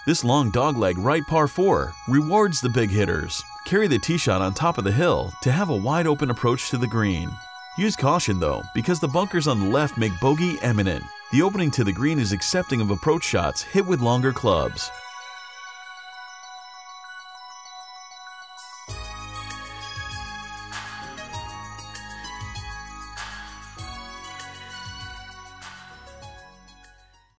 This long dogleg right par 4 rewards the big hitters. Carry the tee shot on top of the hill to have a wide open approach to the green. Use caution though, because the bunkers on the left make bogey imminent. The opening to the green is accepting of approach shots hit with longer clubs.